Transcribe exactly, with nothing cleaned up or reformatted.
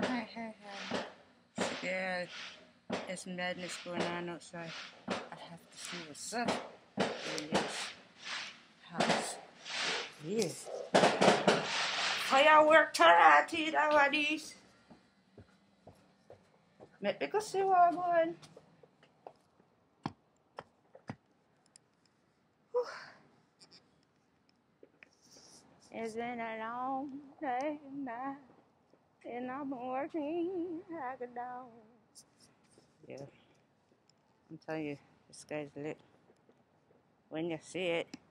Hi, hi, hi. Yeah, there's madness going on outside. I have to see what's up in this house. Yes. Firework karate nowadays. Let me go see what I'm going. It's been a long day now, and I've been working like a dog. Yeah, I'm telling you, this guy's lit. When you see it.